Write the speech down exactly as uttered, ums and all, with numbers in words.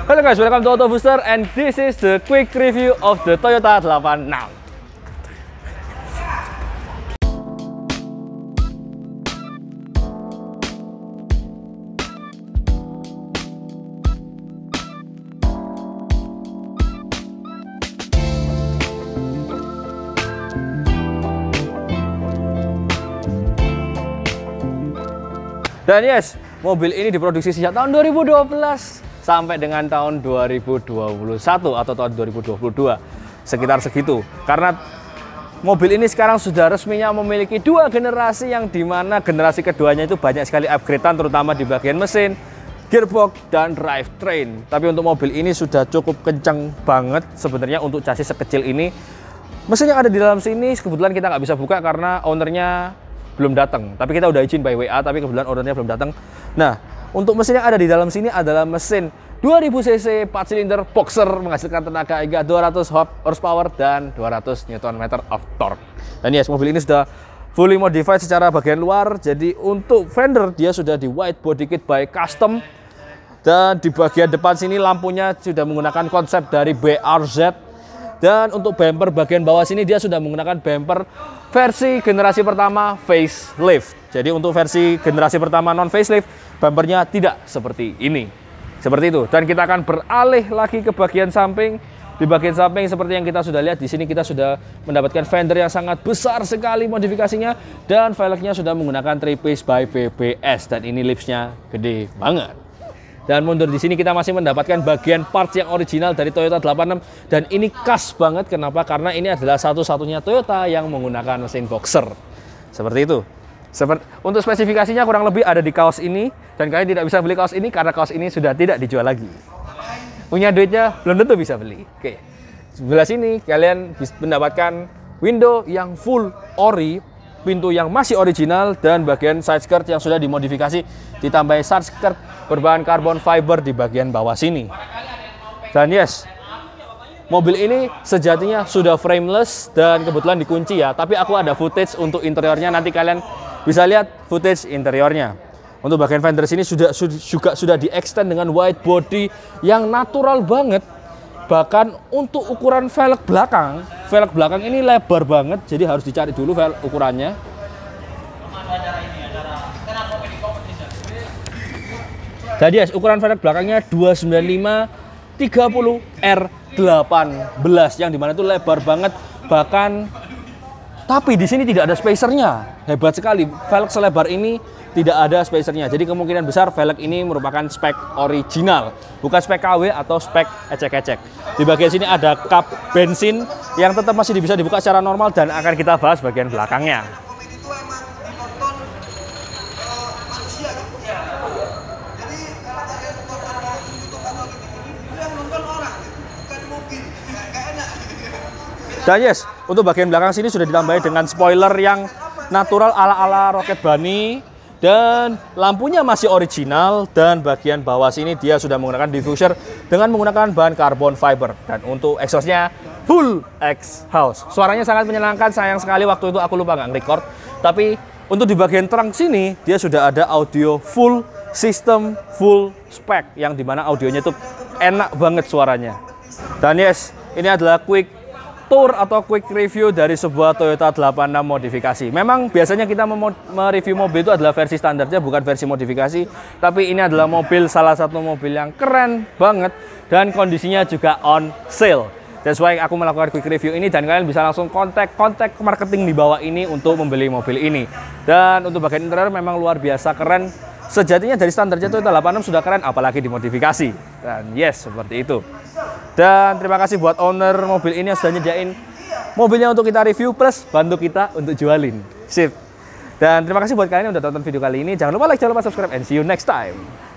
Hello guys, welcome to Auto Booster and this is the quick review of the Toyota delapan enam. Dan yes, mobil ini diproduksi sejak tahun dua ribu dua belas sampai dengan tahun dua ribu dua puluh satu atau tahun dua ribu dua puluh dua, sekitar segitu. Karena mobil ini sekarang sudah resminya memiliki dua generasi, yang dimana generasi keduanya itu banyak sekali upgradean, terutama di bagian mesin, gearbox, dan drivetrain. Tapi untuk mobil ini sudah cukup kencang banget sebenarnya untuk chassis sekecil ini. Mesin yang ada di dalam sini kebetulan kita nggak bisa buka karena ownernya belum datang, tapi kita udah izin by W A, tapi kebetulan ordernya belum datang. Nah, untuk mesin yang ada di dalam sini adalah mesin dua ribu cc empat silinder boxer menghasilkan tenaga hingga dua ratus horsepower dan dua ratus newton meter of torque. Dan yes, mobil ini sudah fully modified secara bagian luar. Jadi untuk fender dia sudah di wide body kit by custom, dan di bagian depan sini lampunya sudah menggunakan konsep dari B R Z. Dan untuk bumper bagian bawah sini dia sudah menggunakan bumper versi generasi pertama facelift. Jadi untuk versi generasi pertama non facelift, bumpernya tidak seperti ini. Seperti itu. Dan kita akan beralih lagi ke bagian samping. Di bagian samping seperti yang kita sudah lihat di sini, kita sudah mendapatkan fender yang sangat besar sekali modifikasinya, dan velgnya sudah menggunakan three piece by B B S, dan ini lipsnya gede banget. Dan mundur di sini kita masih mendapatkan bagian parts yang original dari Toyota delapan enam, dan ini khas banget. Kenapa? Karena ini adalah satu-satunya Toyota yang menggunakan mesin boxer. Seperti itu. Seperti, untuk spesifikasinya kurang lebih ada di kaos ini, dan kalian tidak bisa beli kaos ini karena kaos ini sudah tidak dijual lagi. Punya duitnya belum tentu bisa beli. Oke. Sebelah sini kalian bisa mendapatkan window yang full ori, pintu yang masih original, dan bagian side skirt yang sudah dimodifikasi ditambah side skirt berbahan carbon fiber di bagian bawah sini. Dan yes, mobil ini sejatinya sudah frameless dan kebetulan dikunci ya, tapi aku ada footage untuk interiornya, nanti kalian bisa lihat footage interiornya. Untuk bagian fender sini sudah juga sudah di extend dengan wide body yang natural banget. Bahkan untuk ukuran velg belakang, velg belakang ini lebar banget, jadi harus dicari dulu velg ukurannya. Jadi yes, ukuran velg belakangnya dua sembilan lima tiga puluh R delapan belas, yang dimana itu lebar banget. Bahkan tapi di sini tidak ada spacernya. Hebat sekali, velg selebar ini tidak ada spacernya. Jadi kemungkinan besar velg ini merupakan spek original, bukan spek K W atau spek ecek-ecek. Di bagian sini ada kap bensin yang tetap masih bisa dibuka secara normal, dan akan kita bahas bagian belakangnya. Dan yes, untuk bagian belakang sini sudah ditambahi dengan spoiler yang natural ala-ala Rocket Bunny, dan lampunya masih original, dan bagian bawah sini dia sudah menggunakan diffuser dengan menggunakan bahan carbon fiber. Dan untuk exhaustnya full exhaust. Suaranya sangat menyenangkan, sayang sekali waktu itu aku lupa nggak nge-record. Tapi untuk di bagian trunk sini dia sudah ada audio full system, full spec, yang dimana audionya itu enak banget suaranya. Dan yes, ini adalah quick tour atau quick review dari sebuah Toyota delapan enam modifikasi. Memang biasanya kita mereview mobil itu adalah versi standarnya, bukan versi modifikasi. Tapi ini adalah mobil, salah satu mobil yang keren banget, dan kondisinya juga on sale. That's why aku melakukan quick review ini, dan kalian bisa langsung kontak kontak marketing di bawah ini untuk membeli mobil ini. Dan untuk bagian interior memang luar biasa keren. Sejatinya dari standarnya Toyota delapan enam sudah keren, apalagi dimodifikasi. Dan yes, seperti itu. Dan terima kasih buat owner mobil ini yang sudah nyediain mobilnya untuk kita review, plus bantu kita untuk jualin. Sip. Dan terima kasih buat kalian yang udah tonton video kali ini. Jangan lupa like, jangan lupa subscribe, and see you next time.